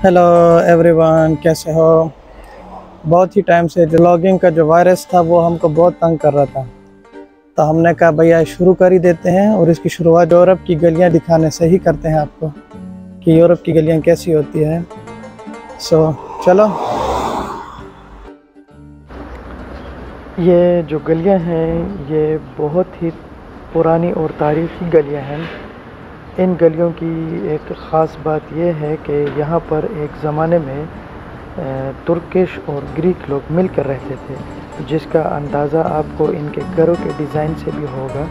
Hello everyone, कैसे हो। बहुत ही टाइम से व्लॉगिंग का जो वायरस था वो हमको बहुत तंग कर रहा था, तो हमने कहा भैया शुरू कर ही देते हैं। और इसकी शुरुआत यूरोप की गलियां दिखाने से ही करते हैं आपको कि यूरोप की गलियां कैसी होती है। चलो। ये जो गलियां हैं ये बहुत ही पुरानी और तारीख़ी गलियां हैं। इन गलियों की एक ख़ास बात यह है कि यहाँ पर एक ज़माने में तुर्किश और ग्रीक लोग मिलकर रहते थे, जिसका अंदाज़ा आपको इनके घरों के डिज़ाइन से भी होगा।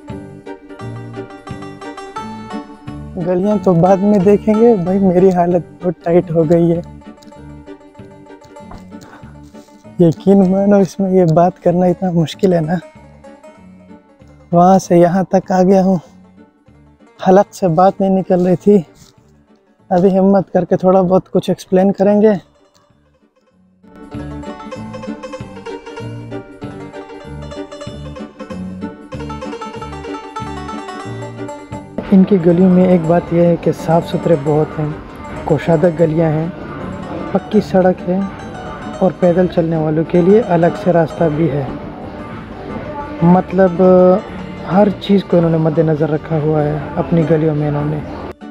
गलियाँ तो बाद में देखेंगे भाई, मेरी हालत बहुत टाइट हो गई है। यकीन मानो इसमें ये बात करना इतना मुश्किल है ना। वहाँ से यहाँ तक आ गया हूँ, हलक से बात नहीं निकल रही थी। अभी हिम्मत करके थोड़ा बहुत कुछ एक्सप्लेन करेंगे। इनकी गलियों में एक बात यह है कि साफ़ सुथरे बहुत हैं, कोशादा गलियां हैं, पक्की सड़क है और पैदल चलने वालों के लिए अलग से रास्ता भी है। मतलब हर चीज़ को इन्होंने मद्देनज़र रखा हुआ है अपनी गलियों में इन्होंने।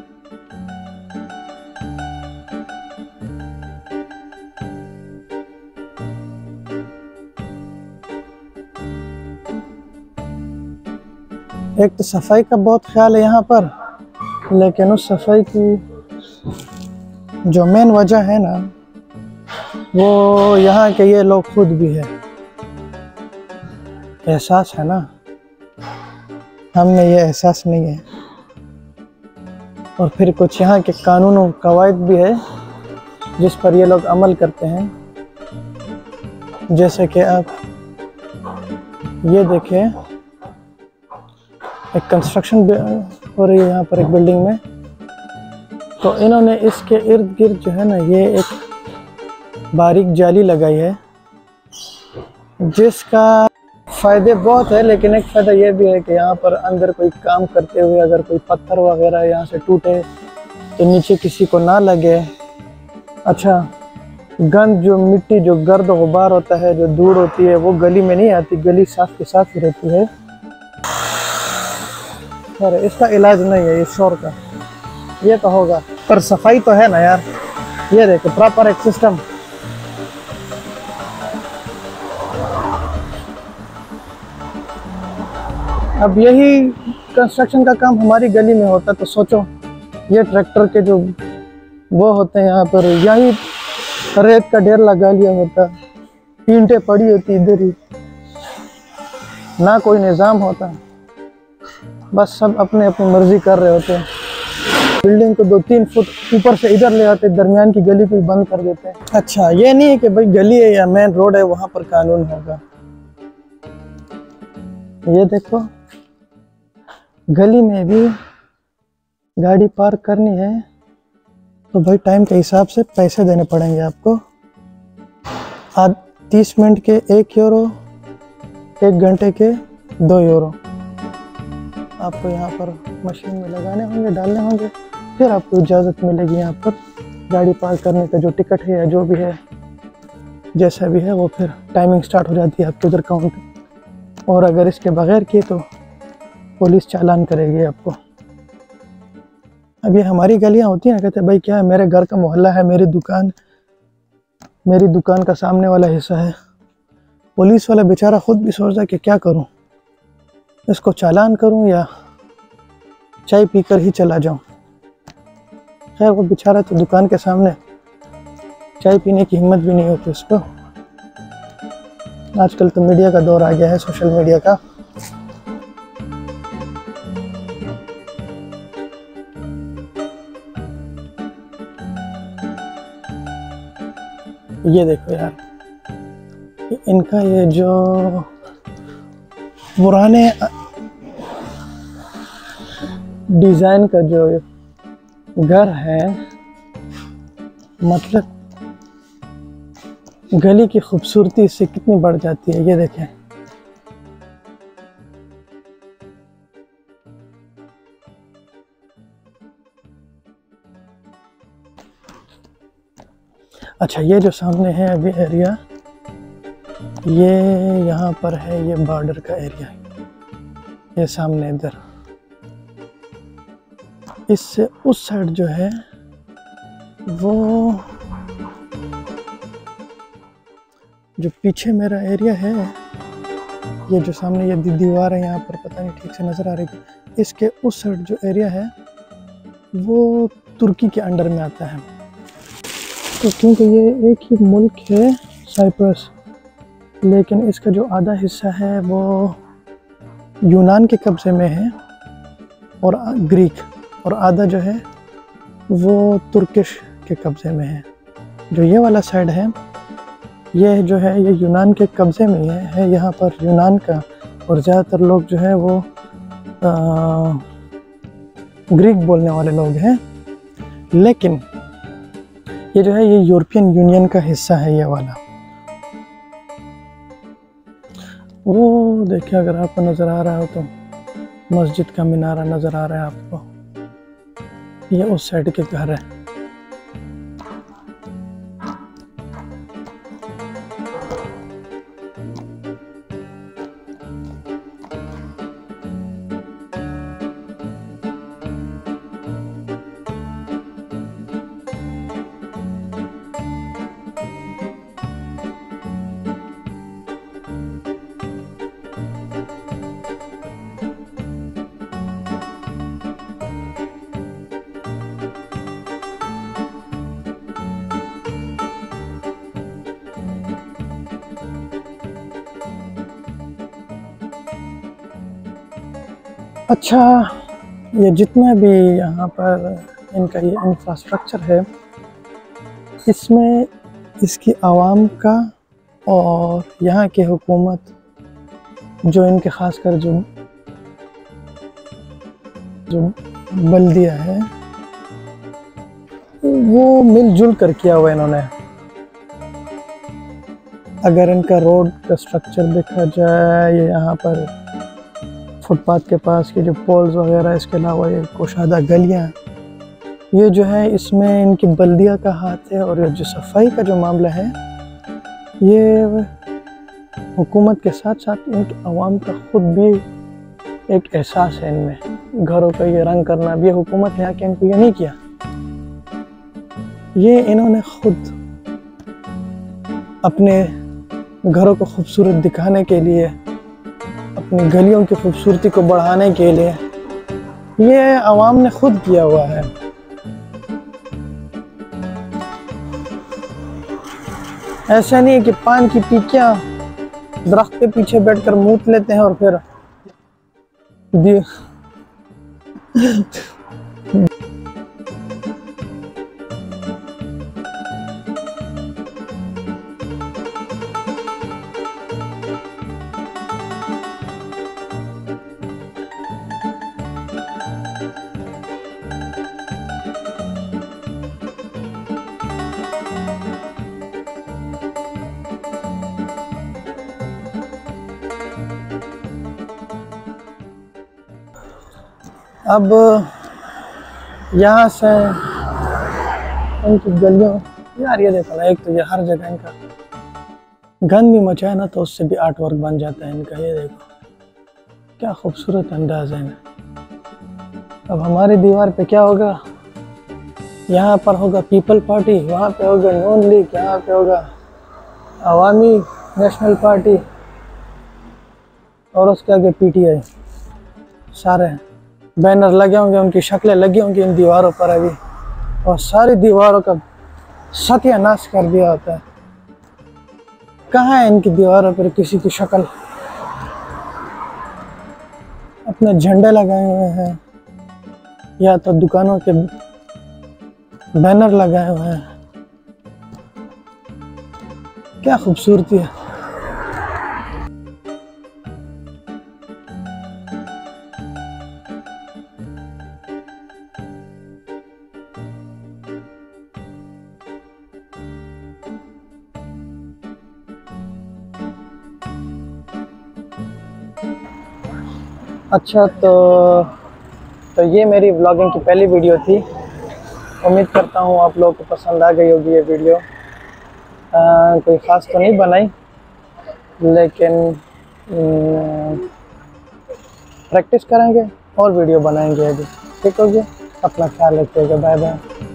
एक तो सफाई का बहुत ख्याल है यहाँ पर, लेकिन उस सफाई की जो मेन वजह है ना, वो यहाँ के ये लोग खुद भी है। एहसास है ना, हमें ये एहसास नहीं है। और फिर कुछ यहाँ के कानून और कवायद भी है जिस पर ये लोग अमल करते हैं। जैसे कि आप ये देखें, एक कंस्ट्रक्शन हो रही है यहाँ पर एक बिल्डिंग में, तो इन्होंने इसके इर्द गिर्द जो है ना, ये एक बारीक जाली लगाई है, जिसका फ़ायदे बहुत है। लेकिन एक फ़ायदा ये भी है कि यहाँ पर अंदर कोई काम करते हुए अगर कोई पत्थर वगैरह यहाँ से टूटे तो नीचे किसी को ना लगे। अच्छा, गंद जो मिट्टी जो गर्द गुबार होता है, जो धूड़ होती है, वो गली में नहीं आती, गली साफ के साफ ही रहती है। अरे इसका इलाज नहीं है ये शोर का, ये तो होगा, पर सफाई तो है ना यार। ये देखो प्रॉपर एक सिस्टम। अब यही कंस्ट्रक्शन का काम हमारी गली में होता तो सोचो, ये ट्रैक्टर के जो वो होते हैं यहाँ पर, यही रेत का ढेर लगा लिया होता, ईंटें पड़ी होती इधर ही, ना कोई निज़ाम होता, बस सब अपने अपनी मर्जी कर रहे होते हैं। बिल्डिंग को 2-3 फुट ऊपर से इधर ले आते, दरमियान की गली को बंद कर देते हैं। अच्छा, ये नहीं है कि भाई गली है या मेन रोड है वहां पर कानून होगा। ये देखो, गली में भी गाड़ी पार्क करनी है तो भाई टाइम के हिसाब से पैसे देने पड़ेंगे आपको। 30 मिनट के 1 यूरो, 1 घंटे के 2 यूरो आपको यहाँ पर मशीन में लगाने होंगे, डालने होंगे, फिर आपको इजाज़त मिलेगी यहाँ पर गाड़ी पार्क करने का। जो टिकट है या जो भी है, जैसा भी है, वो फिर टाइमिंग स्टार्ट हो जाती है आपके उधर काउंट। और अगर इसके बगैर किए तो पुलिस चालान करेगी आपको। अब ये हमारी गलियाँ होती हैं ना, कहते हैं भाई क्या है, मेरे घर का मोहल्ला है, मेरी दुकान का सामने वाला हिस्सा है। पुलिस वाला बेचारा खुद भी सोचता है कि क्या करूं, इसको चालान करूं या चाय पीकर ही चला जाऊं। खैर वो बेचारा तो दुकान के सामने, चाय पीने की हिम्मत भी नहीं होती उसको। आजकल तो मीडिया का दौर आ गया है, सोशल मीडिया का। ये देखो यार, इनका ये जो पुराने डिज़ाइन का जो घर है, मतलब गली की खूबसूरती इससे कितनी बढ़ जाती है। ये देखें, अच्छा, ये जो सामने है अभी एरिया, ये यहाँ पर है, ये बॉर्डर का एरिया, ये सामने इधर। इससे उस साइड जो है वो जो पीछे मेरा एरिया है, ये जो सामने ये दीवार है यहाँ पर, पता नहीं ठीक से नज़र आ रही है, इसके उस साइड जो एरिया है वो तुर्की के अंडर में आता है। तो क्योंकि ये एक ही मुल्क है साइप्रस, लेकिन इसका जो आधा हिस्सा है वो यूनान के कब्ज़े में है और ग्रीक, और आधा जो है वो तुर्किश के कब्ज़े में है। जो ये वाला साइड है, ये जो है ये यूनान के कब्ज़े में है यहाँ पर यूनान का, और ज़्यादातर लोग जो है वो ग्रीक बोलने वाले लोग हैं। लेकिन ये जो है ये यूरोपियन यूनियन का हिस्सा है, ये वाला। वो देखिए, अगर आपको नज़र आ रहा हो तो मस्जिद का मीनारा नज़र आ रहा है आपको, ये उस साइड के घर है। अच्छा, ये जितना भी यहाँ पर इनका ये इंफ्रास्ट्रक्चर है, इसमें इसकी आवाम का और यहाँ की हुकूमत, जो इनके ख़ासकर जो बल्दिया है, वो मिलजुल कर किया हुआ इन्होंने। अगर इनका रोड का स्ट्रक्चर देखा जाए, ये यहाँ पर फुटपाथ के पास की जो पोल्स वगैरह, इसके अलावा ये कुशादा गलियाँ, ये जो है इसमें इनकी बल्दिया का हाथ है। और ये जो सफाई का जो मामला है, ये हुकूमत के साथ साथ इनके अवाम का खुद भी एक एहसास है इनमें। घरों का ये रंग करना भी हुकूमत ने आके इनको ये नहीं किया, ये इन्होंने खुद अपने घरों को खूबसूरत दिखाने के लिए, अपनी गलियों की खूबसूरती को बढ़ाने के लिए, ये आवाम ने खुद किया हुआ है। ऐसा नहीं है कि पान की टिक्कियां दरख्त के पीछे बैठकर मूत लेते हैं और फिर अब यहाँ से उनकी गलियों, यार ये देखो ना, एक तो ये हर जगह इनका गन भी मचा है ना, तो उससे भी आर्ट वर्क बन जाता है इनका। ये देखो क्या खूबसूरत अंदाज है। अब हमारी दीवार पे क्या होगा, यहाँ पर होगा पीपल पार्टी, वहाँ पे होगा नून लीग, यहाँ पे होगा अवामी नेशनल पार्टी, और उसके आगे पीटीआई। सारे बैनर लगे होंगे, उनकी शक्लें लगी होंगी इन दीवारों पर अभी, और सारी दीवारों का सत्यानाश कर दिया होता है। कहाँ है इनकी दीवारों पर किसी की शक्ल? अपने झंडे लगाए हुए हैं या तो दुकानों के बैनर लगाए हुए हैं। क्या खूबसूरती है। अच्छा, तो ये मेरी व्लॉगिंग की पहली वीडियो थी। उम्मीद करता हूँ आप लोगों को पसंद आ गई होगी ये वीडियो। कोई ख़ास तो नहीं बनाई, लेकिन प्रैक्टिस करेंगे और वीडियो बनाएंगे अभी। ठीक हो गया, अपना ख्याल रखिएगा, बाय बाय।